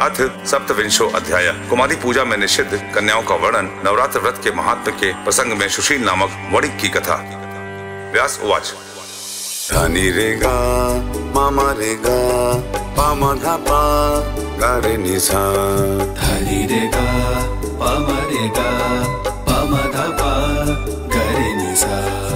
अथ सप्तविंशो अध्याय। कुमारी पूजा में निषिद्ध कन्याओं का वर्णन। नवरात्र व्रत के महात्म के प्रसंग में सुशील नामक वणिक की कथा। व्यास उवाच। धनी रे गा मामा रे गा पामा धा पा गा रे नि सा। धनी रे गा पामा रे गा पामा धा पा गा रे नि सा।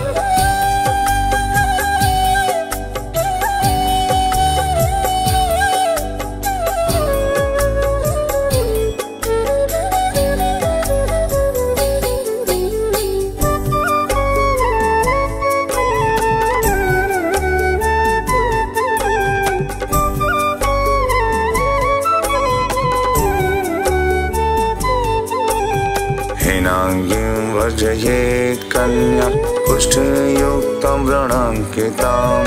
वर्जयेत् कन्या पुष्टयुक्तं व्रणाङ्कितां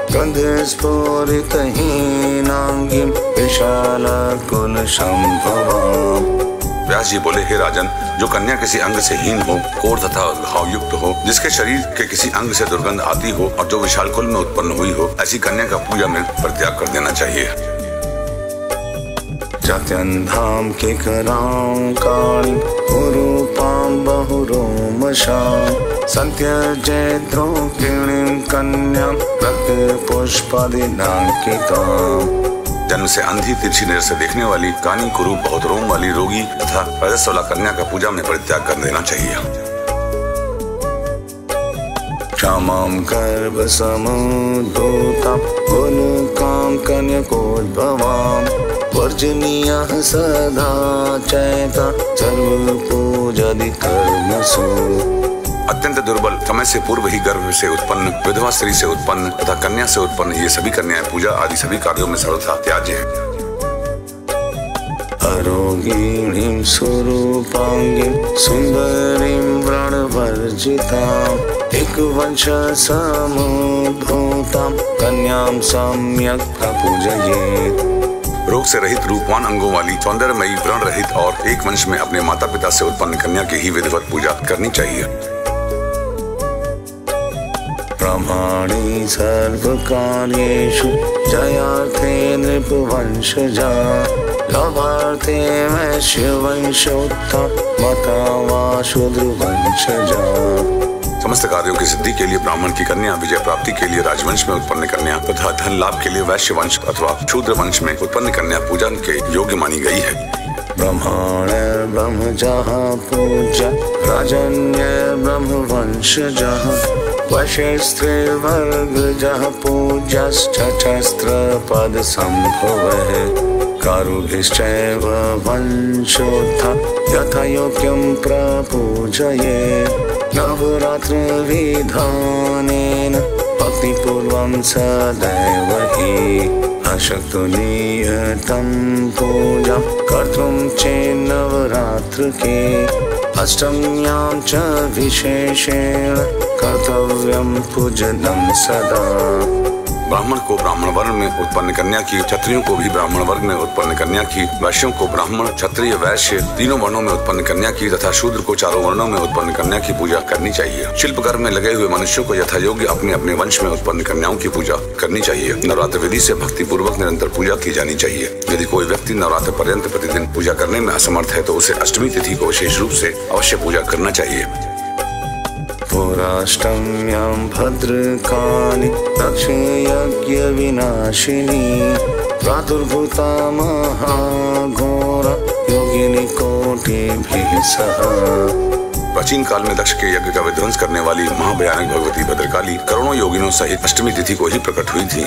गन्धस्फुरितहीनाङ्गीं विशालकुलसम्भवाम्। व्यास जी बोले, हे राजन, जो कन्या किसी अंग से हीन हो, कोढ़ तथा घाव युक्त हो, जिसके शरीर के किसी अंग से दुर्गंध आती हो और जो विशाल कुल में उत्पन्न हुई हो, ऐसी कन्या का पूजा में परित्याग कर देना चाहिए। जात्यन्धां किकरां काणीं कुरूपां बहुरोमशां सन्त्यजेद्रोहिणीं कन्यां रक्तपुष्पादिनाङ्किताम्। जन्म से अंधी, तिरछी नजर से देखने वाली, कानी कुरूप, बहुत रोम वाली, रोगी तथा रजस्वला कन्या का पूजा में परित्याग कर देना चाहिए। क्षमां गर्भसमुद्भूतां गुणकां कन्यकोद्भवां वर्जनीयः सदा चैता सर्वपूजादि कर्मसु। अत्यंत दुर्बल, समय से पूर्व ही गर्भ से उत्पन्न, विधवा स्त्री से उत्पन्न तथा कन्या से उत्पन्न ये सभी कन्याएं पूजा आदि सभी कार्यों में सर्वथा त्याज्य हैं। अरोगिणीं स्वरूपांगीं सुंदरीं व्रणवर्जितां एकवंशसमुद्भूतां कन्यां सम्यक् प्रपूजयेत्। रोग से रहित, रूपवान अंगों वाली, सौंदर्यमयी, व्रण रहित और एक वंश में अपने माता पिता से उत्पन्न कन्या की ही विधिवत पूजा करनी चाहिए। ब्रह्माणि सर्वकार्येषु जयार्थे नृपवंशजा लाभार्थे वैश्यवंशोत्था मता वा शूद्रवंशजा। समस्त कार्यों की सिद्धि के लिए ब्राह्मण की कन्या, विजय प्राप्ति के लिए राजवंश में उत्पन्न कन्या तथा धन लाभ के लिए वैश्य वंश अथवा शूद्र वंश में उत्पन्न कन्या पूजन के योग्य मानी गई है। ब्रह्माण ब्रह्मजः पूज्य राजन्य ब्रह्मवंशजः वैश्यस्त्रीवर्गजः पूज्यश्चस्त्र पद संभवः कारुभिश्चैव वंशोत्था यथा योग्यं प्रपूजयेत्। नवरात्र विधानेन भक्तिपूर्वं सदैव हि अशक्तो नियतं पूजां कर्तुं चेन्नवरात्रके अष्टम्यां च विशेषेण कर्तव्यं पूजनं सदा। ब्राह्मण को ब्राह्मण वर्ण में उत्पन्न कन्या की, क्षत्रियों को भी ब्राह्मण वर्ग में उत्पन्न कन्या की, वैश्यों को ब्राह्मण, क्षत्रिय, वैश्य तीनों वर्णों में उत्पन्न कन्या की तथा शूद्र को चारों वर्णों में उत्पन्न कन्या की पूजा करनी चाहिए। शिल्प कर्म में लगे हुए मनुष्यों को यथा योग्य अपने अपने वंश में उत्पन्न कन्याओं की पूजा करनी चाहिए। नवरात्र विधि से भक्ति पूर्वक निरंतर पूजा की जानी चाहिए। यदि कोई व्यक्ति नवरात्र पर्यंत प्रतिदिन पूजा करने में असमर्थ है तो उसे अष्टमी तिथि को विशेष रूप से अवश्य पूजा करना चाहिए। पुराष्टम्यां भद्रकाली दक्षयज्ञ विनाशिनी प्रादुर्भूता महाघोरा योगिनी कोटिभिः सह। प्राचीन काल में दक्ष के यज्ञ का विध्वंस करने वाली महाभयानक भगवती भद्रकाली करोड़ों योगिनों सहित अष्टमी तिथि को ही प्रकट हुई थी।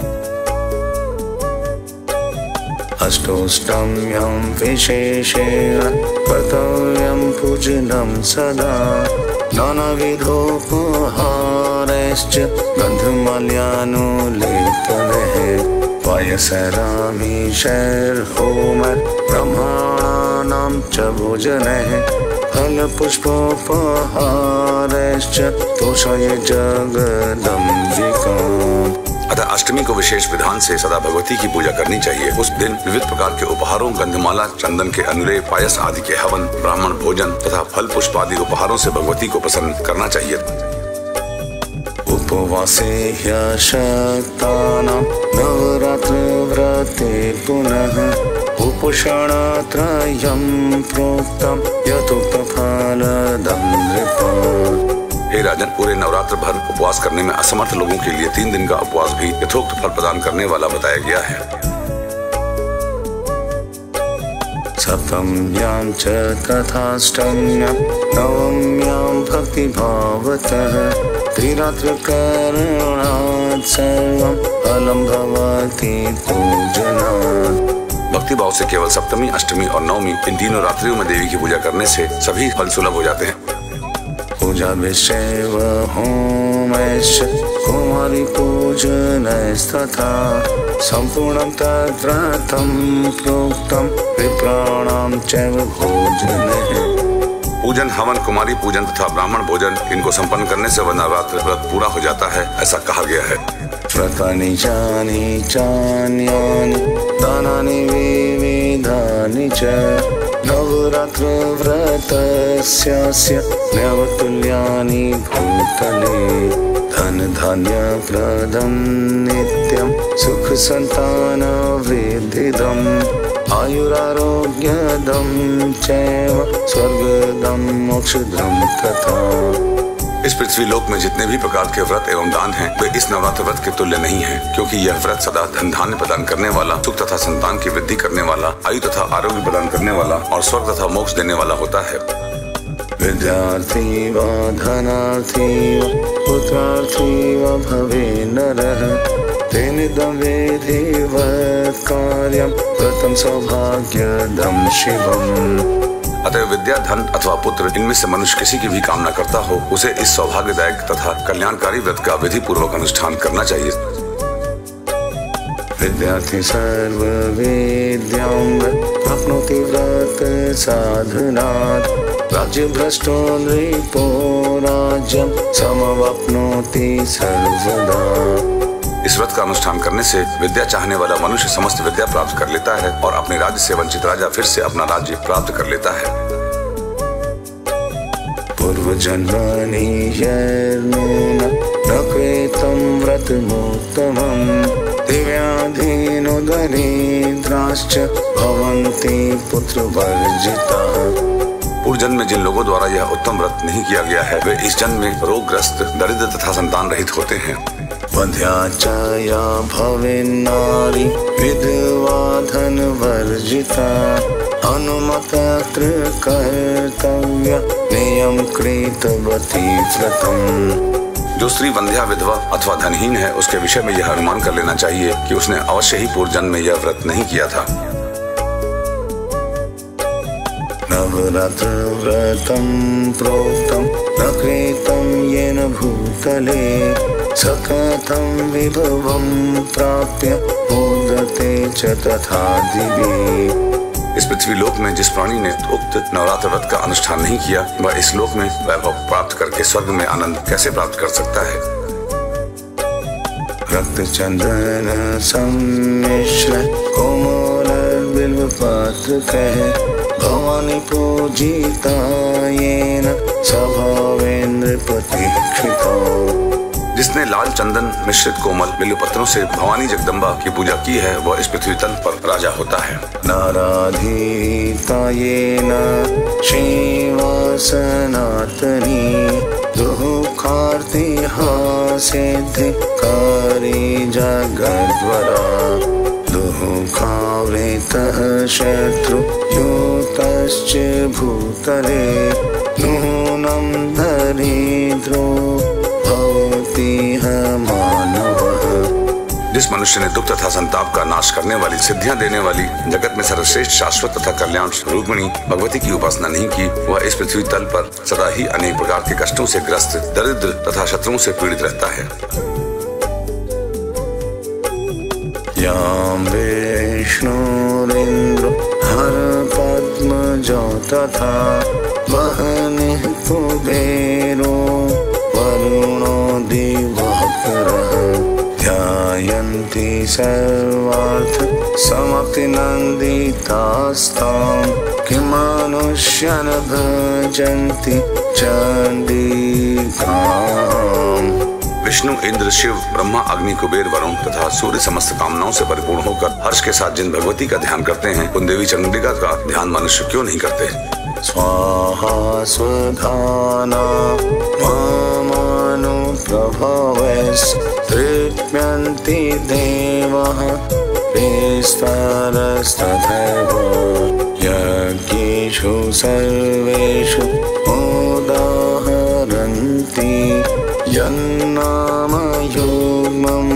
अष्टोष्टम्यां विशेषेण कर्तव्यं पूजनं सदा नानाविधोपहारैश्च गन्धमाल्यानुलेपनैः पायसरामीशैर्होमैः ब्रह्माणानां च भोजनैः फलपुष्पोपहारैश्च तोषये जगदम्बिकाम्। अतः अष्टमी को विशेष विधान से सदा भगवती की पूजा करनी चाहिए। उस दिन विविध प्रकार के उपहारों, गंधमाला, चंदन के अनुलेप, पायस आदि के हवन, ब्राह्मण भोजन तथा फल पुष्प आदि उपहारों से भगवती को प्रसन्न करना चाहिए। उपवासे ह्यशक्तानां नवरात्र व्रते पुनः उपोषणत्रयं प्रोक्तं यथोक्तफलदं नृपः। हे राजन, पूरे नवरात्र भर उपवास करने में असमर्थ लोगों के लिए 3 दिन का उपवास भी यथोक्त फल प्रदान करने वाला बताया गया है। सप्तम्यां च तथाष्टम्यां नवम्यां भक्तिभावतः त्रिरात्रकरणात् सर्वं फलं भवति पूजनात्। भक्ति भाव से केवल सप्तमी, अष्टमी और नवमी इन तीनों रात्रियों में देवी की पूजा करने से सभी फल सुलभ हो जाते हैं। पूजा विषयव होमश्च कुमारी पूजनस्तथा संपूर्णं तद्व्रतं प्रोक्तं विप्राणां चैव भोजनः। पूजन, हवन, कुमारी पूजन तथा ब्राह्मण भोजन इनको संपन्न करने से वह नवरात्र व्रत पूरा हो जाता है, ऐसा कहा गया है। व्रतानि चानि चान्यानि दानानि विविधानि च नवरात्र व्रतस्यास्य नवतुल्यानि भूतले धन धान्य प्रदं नित्यं सुख संतान वृद्धिदम् आयुरारोग्यदं चैव स्वर्गदं मोक्षदं तथा। इस पृथ्वी लोक में जितने भी प्रकार के व्रत एवं दान हैं, वे इस नवरात्र व्रत के तुल्य नहीं हैं, क्योंकि यह व्रत सदा धन धान्य प्रदान करने वाला, सुख तथा संतान की वृद्धि करने वाला, आयु तथा आरोग्य प्रदान करने वाला और स्वर्ग तथा मोक्ष देने वाला होता है। विद्यार्थी व धनार्थी व पुत्रार्थी व भवे नरः तेनिदं विधिवत् कार्यं व्रतं सौभाग्यदं शिवम्। अतः विद्या, धन अथवा पुत्र, इनमें से मनुष्य किसी की भी कामना करता हो, उसे इस सौभाग्यदायक तथा कल्याणकारी व्रत का विधि पूर्वक अनुष्ठान करना चाहिए। विद्यार्थी सर्व विद्यां प्राप्नोति व्रत साधनात् राज्य भ्रष्टो नृपो राज्यं समवाप्नोति सर्वदा। इस व्रत का अनुष्ठान करने से विद्या चाहने वाला मनुष्य समस्त विद्या प्राप्त कर लेता है और अपने राज्य से वंचित राजा फिर से अपना राज्य प्राप्त कर लेता है। पूर्व जन्मनि यर्नून न कृतं व्रतमुत्तमम् दिव्याधीनो दरिद्राश्च भवन्ति पुत्रवर्जिताः। पूर्व जन्म में जिन लोगों द्वारा यह उत्तम व्रत नहीं किया गया है, वे इस जन्म में रोगग्रस्त, दरिद्र तथा संतान रहित होते हैं। वंध्या च या भवेन्नारी विधवा धनवर्जिता अनुमतत्र कर्तव्य नियम कृतवती व्रतम्। जो स्त्री वंध्या, विधवा अथवा धनहीन है, उसके विषय में यह अनुमान कर लेना चाहिए कि उसने अवश्य ही पूर्व जन्म में यह व्रत नहीं किया था। नवरात्र व्रतं प्रोक्तं न कृतं येन भूतले सकथं विभवं प्राप्य मोदते च तथा दिवि। इस पृथ्वी लोक में जिस प्राणी ने उक्त नवरात्र व्रत का अनुष्ठान नहीं किया, वह इस लोक में वैभव प्राप्त करके स्वर्ग में आनंद कैसे प्राप्त कर सकता है। रक्त चंदन सम्मिश्र कोमल बिल्व पत्र कह भवानी पूजिता येन स्वभावेन्द्र प्रतीक्षितो। जिसने लाल चंदन मिश्रित कोमल बिल्व पत्रों से भवानी जगदम्बा की पूजा की है, वह इस पृथ्वी तल पर राजा होता है। नाराधीता येन शिवा सनातनी दुःखार्ति सिद्धि करी जगद्वरा दुःखावृतः शत्रु युतश्च भूतले नूनं दरिद्रो जिस मनुष्य ने दुख तथा संताप का नाश करने वाली, सिद्धियां देने वाली, जगत में सर्वश्रेष्ठ शाश्वत तथा कल्याण रूपमणि भगवती की उपासना नहीं की, वह इस पृथ्वी तल पर सदा ही अनेक प्रकार के कष्टों से ग्रस्त, दरिद्र तथा शत्रुओं से पीड़ित रहता है। यां विष्णुरिन्द्रो हर पद्मजो तथा वहनिः कुबेरो वरुणो दिवाकरः ध्यायन्ति सर्वार्थ समाप्तिनन्दितास्तां किं मनुष्यान् भजन्ति चण्डिकाम्। विष्णु, इंद्र, शिव, ब्रह्मा, अग्नि, कुबेर, वरुण तथा सूर्य समस्त कामनाओं से परिपूर्ण होकर हर्ष के साथ जिन भगवती का ध्यान करते हैं, उन देवी चंडिका का ध्यान मनुष्य क्यों नहीं करते? स्वाहा स्वधाना मामानु प्रभवैस् तृप्यन्ति देवः विस्तरस्तथैव यज्ञेषु सर्वेषु उदाहरन्ति यन्नाम युग्मं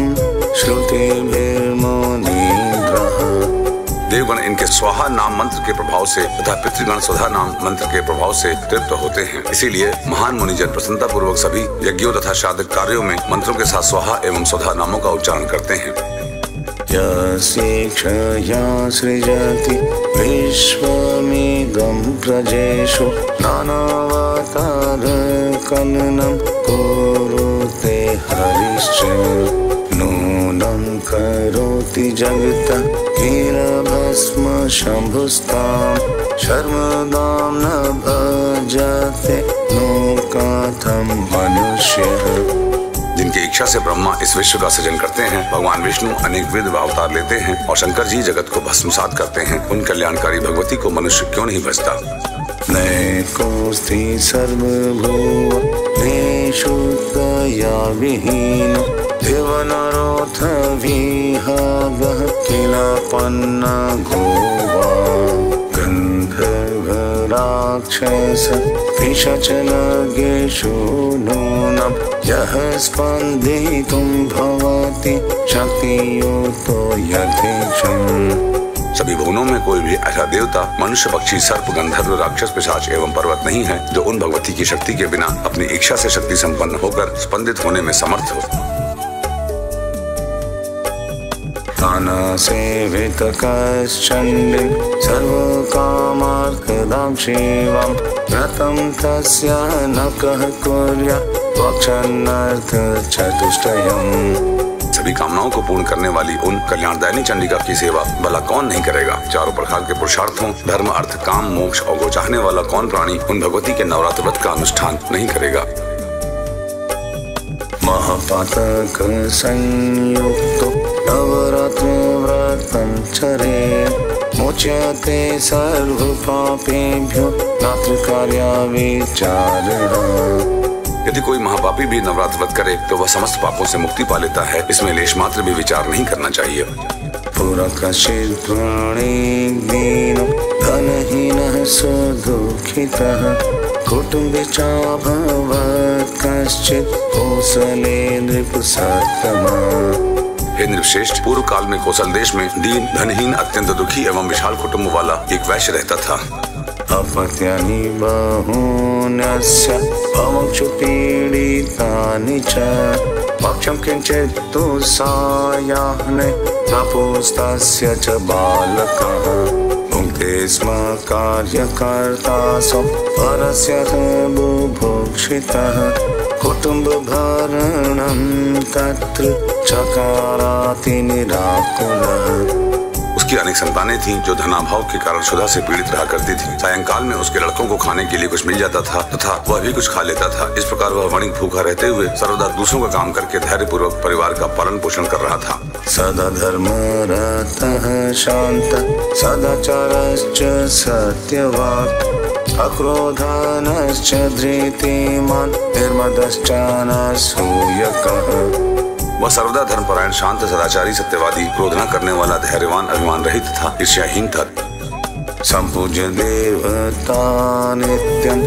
श्रुतिभिर्मुनीन्द्रः। देवगण इनके स्वाहा नाम मंत्र के प्रभाव से तथा पितृगण स्वधा नाम मंत्र के प्रभाव से तृप्त होते हैं। इसीलिए महान मुनिजन प्रसन्नता पूर्वक सभी यज्ञों तथा श्राद्ध कार्यों में मंत्रों के साथ स्वाहा एवं स्वधा नामों का उच्चारण करते हैं। यस्येक्षया सृजति विश्वमिदं प्रजेषु नानावतारकलनं कुरुते हरिश्च नूनं करोति जगतः कीलभस्म शम्भुस्तां शर्मदां न भजते नो कथं मनुष्यः। जिनकी इच्छा से ब्रह्मा इस विश्व का सृजन करते हैं, भगवान विष्णु अनेक विध अवतार लेते हैं और शंकर जी जगत को भस्मसात करते हैं, उन कल्याणकारी भगवती को मनुष्य क्यों नहीं भजता? नैकोऽस्ति सर्वभूतेषु तया विहीनो देवनरोऽथ विहगः किलपन्नगो वा गन्धर्वराक्षस पिशाचनगेषु नूनं यः स्पन्दितुं भवति शक्तियुतो यथेक्षम्। सभी भुवनों में कोई भी ऐसा देवता, मनुष्य, पक्षी, सर्प, गंधर्व, राक्षस, पिशाच एवं पर्वत नहीं है जो उन भगवती की शक्ति के बिना अपनी इच्छा से शक्ति संपन्न होकर स्पंदित होने में समर्थ हो। तानसेवितकश्चण्डीं सर्वकामार्थदां शिवां व्रतं तस्य न कः कुर्यात् वक्षन्नर्थचतुष्टयम्। सभी कामनाओं को पूर्ण करने वाली उन कल्याणदायिनी चंडिका की सेवा भला कौन नहीं करेगा? चारों प्रकार के पुरुषार्थों धर्म, अर्थ, काम, मोक्ष और को चाहने वाला कौन प्राणी उन भगवती के नवरात्र व्रत का अनुष्ठान नहीं करेगा? महापातक संयुक्तो नवरात्र व्रतं चरेत् मोच्यते सर्व पापेभ्यो नात्र कार्या विचारणा। यदि कोई महापापी भी नवरात्र व्रत करे तो वह समस्त पापों से मुक्ति पा लेता है। इसमें लेश मात्र भी विचार नहीं करना चाहिए। पुरकशित् प्रणीदीनो धनहीनः सुदुःखितः कुटुम्बे चाभवत् कश्चित् कोसले नृपसत्तमः। हे नृपश्रेष्ठ, पूर्व काल में कौशल देश में दीन, धनहीन, अत्यंत दुखी एवं विशाल कुटुंब वाला एक वैश्य रहता था। अपत्यानि बहून्यस्य भवक्षु पीडितानि च पक्षं किञ्चित् तु सायाह्ने तपोस्तस्य च बालकः भुङ्क्ते स्म कार्यकर्तासु परस्य बुभुक्षितः कुटुम्बभरणं तत्र चकाराति निराकुलः। उसकी अनेक संतानें थीं जो धनाभाव के कारण क्षुधा से पीड़ित रहा करती थी। सायंकाल में उसके लड़कों को खाने के लिए कुछ मिल जाता था तथा वह भी कुछ खा लेता था। इस प्रकार वह वणिक भूखा रहते हुए सर्वदा दूसरों का काम करके धैर्यपूर्वक परिवार का पालन पोषण कर रहा था। सदा धर्मरतः शान्तः सदाचारश्च सत्यवाक् अक्रोधनश्च धृतिमान् निर्मदश्च अनसूयकः। वह सर्वदा धर्मपरायण, शांत, सदाचारी, सत्यवादी, क्रोध न करने वाला, धैर्यवान, अभिमान रहित था, ईर्ष्याहीन था। सम्पूज्य देवता नित्यं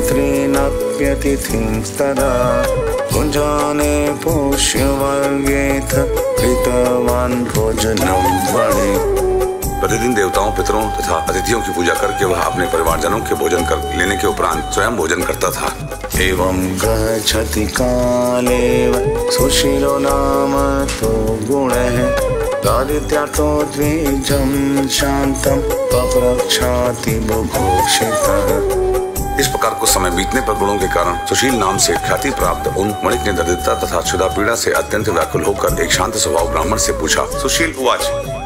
पितॄनप्यतिथिंस्तदा कुञ्जाने पुष्यवर्गेऽथ कृतवान् भोजनं वणे। प्रतिदिन देवताओं, पितरों तथा अतिथियों की पूजा करके वह अपने परिवारजनों के भोजन कर लेने के उपरांत स्वयं भोजन करता था। एवं गच्छति कालेव सुशीलो नाम तो गुणः दारिद्र्यार्थो द्विजं शान्तं पप्रक्षाति बुभुक्षितः। इस प्रकार कुछ समय बीतने पर गुणों के कारण सुशील नाम से ख्याति प्राप्त उन वणिक ने दरिद्रता तथा क्षुधा पीड़ा से अत्यंत व्याकुल होकर एक शांत स्वभाव ब्राह्मण से पूछा। सुशील उवाच,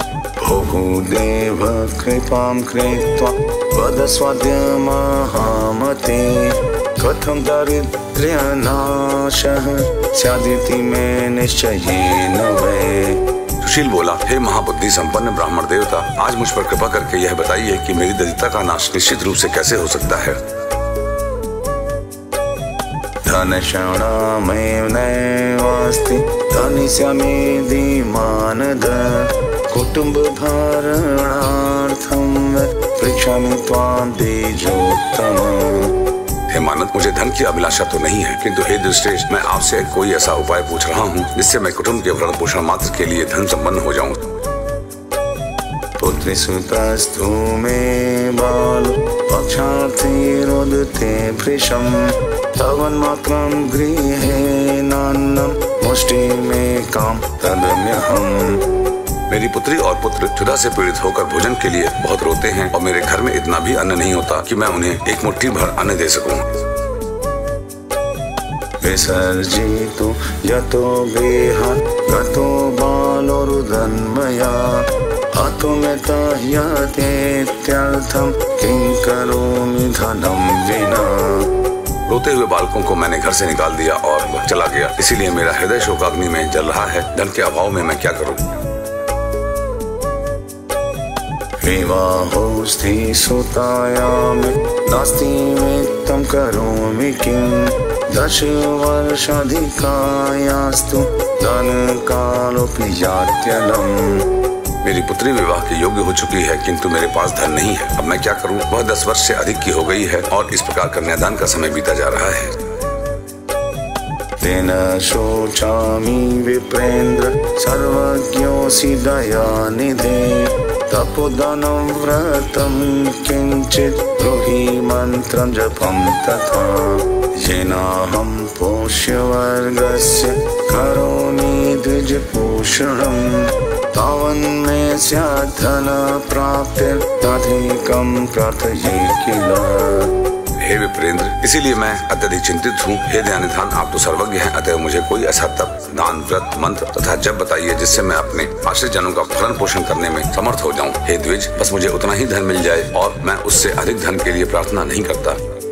बहुदेव कृपां कृत्वा वदस्वाद्य महामते कथं दारिद्र्यनाशः स्यादिति मे निश्चयेन वै। सुशील बोला, हे महाबुद्धि संपन्न ब्राह्मण देवता, आज मुझ पर कृपा करके यह बताइए कि मेरी दरिद्रता का नाश निश्चित रूप से कैसे हो सकता है। धनक्षणामेव नैवास्ति धनिष्यामि मानद कुटुम्बधारणार्थं पृच्छामि त्वां द्विजोत्तम। हे मानद, मुझे धन की अभिलाषा तो नहीं है, किंतु हे दुष्टेश, मैं आपसे कोई ऐसा उपाय पूछ रहा हूँ जिससे मैं कुटुंब के भरण पोषण मात्र के लिए धन संपन्न हो जाऊँ। पुत्री सुतस्तु मे बालो पक्षार्थी रोदते भृशं तवन्मात्रं गृहे नान्नं मुष्टिमेकां तदम्यहम्। मेरी पुत्री और पुत्र क्षुधा से पीड़ित होकर भोजन के लिए बहुत रोते हैं और मेरे घर में इतना भी अन्न नहीं होता कि मैं उन्हें एक मुट्ठी भर अन्न दे सकूं। विसर्जितो यतो गृहात् गतो बालो रुदन्मया हतो मे ताह्यतेत्यर्थं किं करोमि धनं विना। रोते हुए बालकों को मैंने घर से निकाल दिया और वह चला गया, इसीलिए मेरा हृदय शोकाग्नि में जल रहा है। धन के अभाव में मैं क्या करूं? विवाहोस्ति सुतायामि नास्ति वित्तं करोमि किं 10 वर्षाधिकायास्तु धनकालोऽपि यात्यलम्। मेरी पुत्री विवाह के योग्य हो चुकी है, किंतु मेरे पास धन नहीं है। अब मैं क्या करूं? वह 10 वर्ष से अधिक की हो गई है और इस प्रकार कन्यादान का समय बीता जा रहा है। तेन शोचामि विप्रेन्द्र सर्वज्ञोऽसि दयानिधे तपोदानं व्रतं किञ्चित् ब्रूहि मन्त्रं जपं तथा येनाहं पोष्यवर्गस्य करोमि द्विजपोषणं तावन्मे स्यात् धनप्राप्तिर्तधिकं प्रार्थये किल। हे विप्रेंद्र, इसीलिए मैं अत्यधिक चिंतित हूँ। हे ध्यानधान, आप तो सर्वज्ञ हैं, अतः मुझे कोई ऐसा तप, दान, व्रत, मंत्र तथा जप बताइए जिससे मैं अपने आश्रित जनों का भरण पोषण करने में समर्थ हो जाऊँ। हे द्विज, बस मुझे उतना ही धन मिल जाए और मैं उससे अधिक धन के लिए प्रार्थना नहीं करता।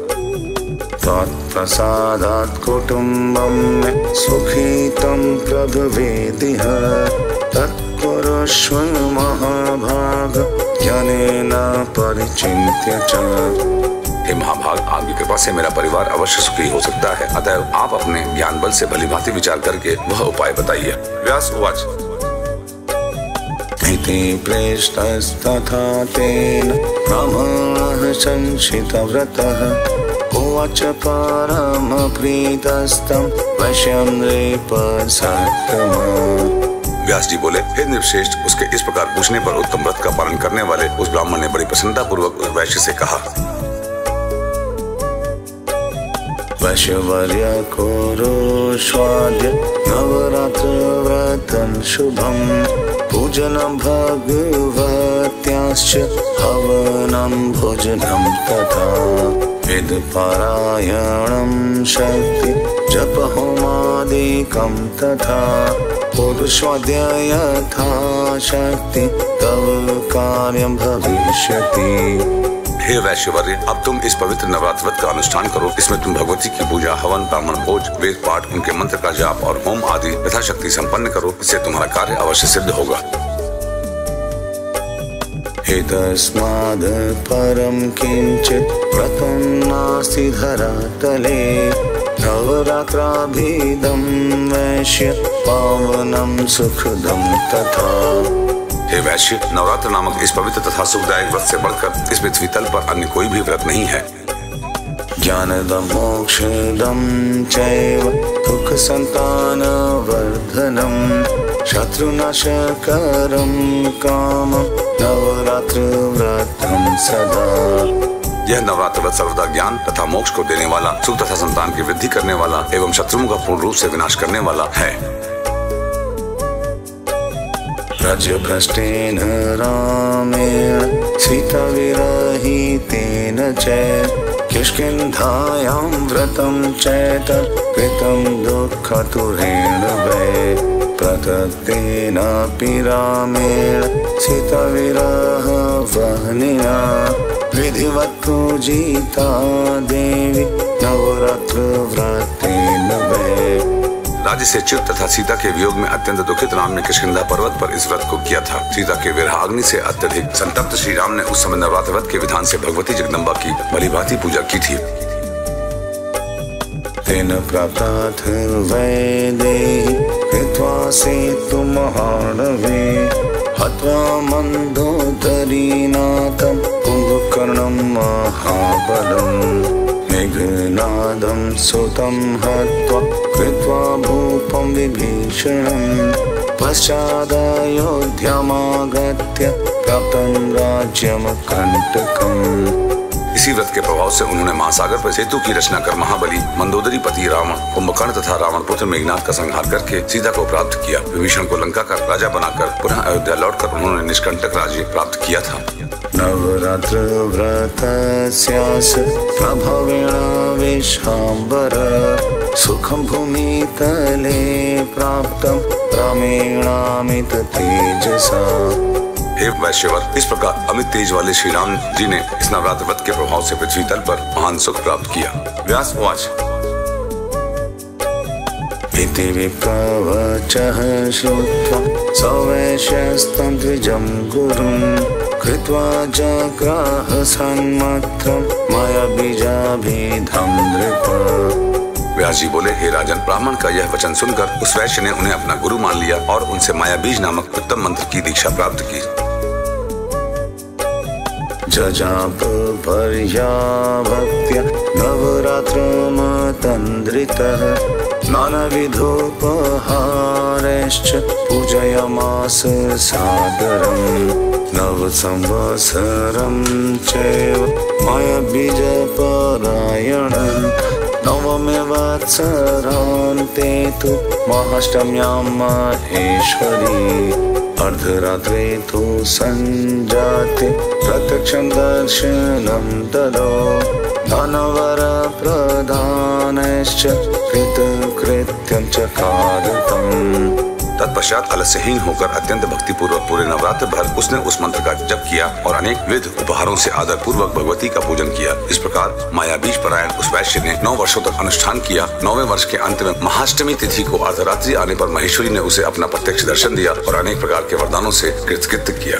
तत्प्रसादात् कुटुम्बं मे सुखितं प्रभवेदिह तत्कुरुष्व महाभाग ज्ञानेन परिचिन्त्य च। हे महाभाग, आपकी कृपा से मेरा परिवार अवश्य सुखी हो सकता है, अतः आप अपने ज्ञान बल से भलीभांति विचार करके वह उपाय बताइए। व्यास उवाच, इति प्रेष्टस्तथा तेन ब्राह्मणः संशितव्रतः उवाच परमप्रीतस्तं वैश्यं नृपसत्तमः। व्यास जी बोले, हे नृपश्रेष्ठ, उसके इस प्रकार पूछने पर उत्तम व्रत का पालन करने वाले उस ब्राह्मण ने बड़ी प्रसन्नता पूर्वक उस वैश्य से कहा, वैश्यवर्य कुरुष्वाद्य नवरात्र व्रतं शुभं पूजनं भगवत्याश्च हवनं भोजनं तथा वेदपारायणं शक्ति जप होमादिकं तथा पुरुषवाद्य यथा शक्ति तव कार्यं भविष्यति। हे वैश्यवर्य, अब तुम इस पवित्र नवरात्र व्रत का अनुष्ठान करो। इसमें तुम भगवती की पूजा, हवन, ब्राह्मण भोज, वेद पाठ, उनके मंत्र का जाप और होम आदि यथाशक्ति संपन्न करो। इससे तुम्हारा कार्य अवश्य सिद्ध होगा। एतस्माद् परं किञ्चित् व्रतं नास्ति धरातले नवरात्राभिधं वैश्य पावनं सुखदं तथा। हे वैश्य, नवरात्र नामक इस पवित्र तथा सुखदायक व्रत से बढ़कर इस पृथ्वी तल पर अन्य कोई भी व्रत नहीं है। ज्ञानदं मोक्षदं चैव सुखसन्तानवर्धनं शत्रुनाशकरं कामं नवरात्र व्रतं सदा। यह नवरात्र व्रत सर्वदा ज्ञान तथा मोक्ष को देने वाला, सुख तथा संतान की वृद्धि करने वाला एवं शत्रुओं का पूर्ण रूप से विनाश करने वाला है। रजभ्रष्टेन रामेण सीताविरहितेन च किष्किन्धायां व्रतं चैतत् कृतं दुःखतुरेण वै प्रदत्तेनापि रामेण सीताविरहवह्निना विधिवत् पूजिता देवी नवरात्र व्रतेन वै। राज्य से च्युत तथा सीता के वियोग में अत्यंत दुखित राम ने किष्किंधा पर्वत पर इस व्रत को किया था। सीता के विरहाग्नि से अत्यधिक संतप्त श्री राम ने उस समय नवरात्र व्रत के विधान से भगवती जगदम्बा की भलीभांति पूजा की थी। तेन प्राप्ताथ वैदेही कृत्वा सेतुमहार्णवे हत्वा मन्दोदरीनाथं कुम्भकर्णं महाबलम् मेघनादं सुतं हत्वा कृत्वा भूपं विभीषणं पश्चादयोध्यामागत्य प्राप्तं राज्यं कण्टकम्। इसी व्रत के प्रभाव से उन्होंने महासागर पर सेतु की रचना कर महाबली मंदोदरी पति रावण, कुंभकर्ण तथा रावण पुत्र मेघनाथ का संहार करके सीता को प्राप्त किया। विभीषण को लंका का राजा बनाकर पुनः अयोध्या लौटकर उन्होंने निष्कंटक राज्य प्राप्त किया था। नवरात्र व्रतस्यास प्रभवेण विश्वाम्बर सुखं भूमितले प्राप्तं रामेणामित तेजसा। हे वैश्यवर, इस प्रकार अमित तेज वाले श्री राम जी ने इस नवरात्र व्रत के प्रभाव से पृथ्वी तल पर महान सुख प्राप्त किया। व्यास उवाच इति विप्रवचः श्रुत्वा स वैश्यस्तं द्विजं गुरुं कृत्वा जग्राह सन्मत्रं मया बीजाभिधं नृप। व्यास जी बोले, हे राजन, ब्राह्मण का यह वचन सुनकर उस वैश्य ने उन्हें अपना गुरु मान लिया और उनसे माया बीज नामक उत्तम मंत्र की दीक्षा प्राप्त की। जजाप पर्याभक्त्या नवरात्रमतन्द्रितः नानाविधोपहारैश्च पूजयामास सादरम् नवसंवत्सरं चैव मायाबीजपरायणम् नवमे वत्सरान्ते तु महाष्टम्यां माहेश्वरी अर्धरात्रे तु सञ्जाते प्रत्यक्षं दर्शनं ददौ धनवरप्रदानश्च कृतकृत्यं चकारतम्। तत्पश्चात आलस्यहीन होकर अत्यंत भक्ति पूर्वक पूरे नवरात्र भर उसने उस मंत्र का जप किया और अनेक विध उपहारों से आदर पूर्वक भगवती का पूजन किया। इस प्रकार मायाबीज परायण उस वैश्य ने 9 वर्षों तक अनुष्ठान किया। 9वें वर्ष के अंत में महाष्टमी तिथि को अर्धरात्रि आने पर महेश्वरी ने उसे अपना प्रत्यक्ष दर्शन दिया और अनेक प्रकार के वरदानों से कृतकृत्य किया।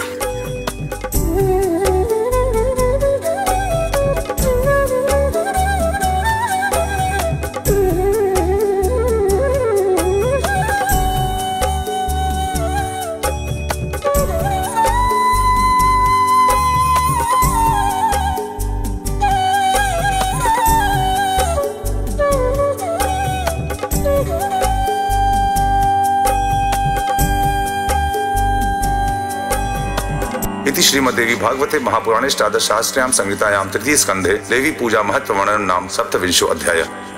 इति श्रीमद्देवी भागवते महापुराणे अष्टादश शास्त्र्यां संहितायां तृतीय स्कन्धे देवी पूजा महत्व वर्णनं नाम 27 अध्यायः।